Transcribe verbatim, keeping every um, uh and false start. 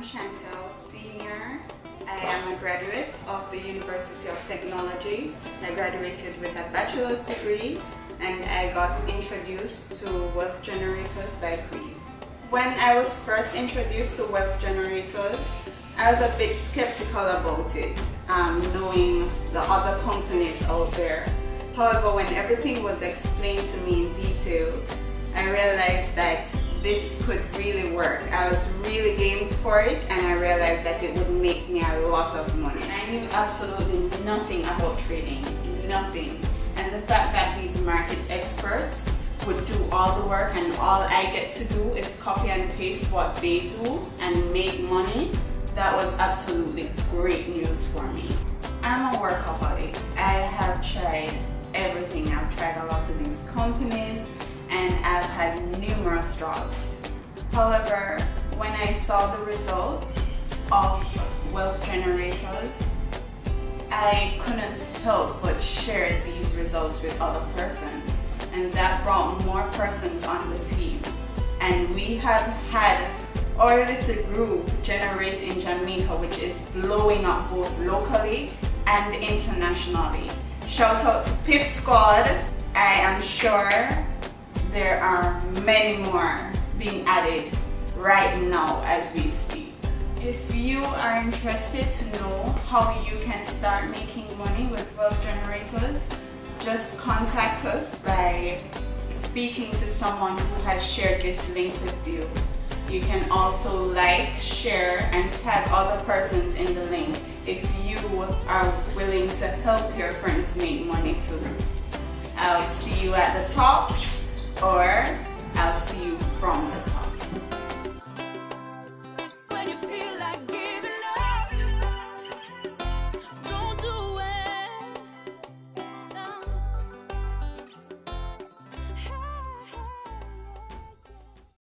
I'm Chantel, senior. I am a graduate of the University of Technology. I graduated with a bachelor's degree and I got introduced to wealth generators by Creve. When I was first introduced to wealth generators, I was a bit skeptical about it, um, knowing the other companies out there. However, when everything was explained to me in details, I realized that this could really work. I was really game for it and I realized that it would make me a lot of money. I knew absolutely nothing about trading, nothing. And the fact that these market experts would do all the work and all I get to do is copy and paste what they do and make money, that was absolutely great news for me. I'm a workaholic. I have tried everything. I've tried a lot of these companies and I've had numerous jobs. However, when I saw the results of wealth generators, I couldn't help but share these results with other persons, and that brought more persons on the team. And we have had our little group generate in Jamaica, which is blowing up both locally and internationally. Shout out to Pip Squad. I am sure there are many more being added right now as we speak. If you are interested to know how you can start making money with wealth generators, just contact us by speaking to someone who has shared this link with you. You can also like, share, and tag other persons in the link if you are willing to help your friends make money too. I'll see you at the top, or I'll see you from the top.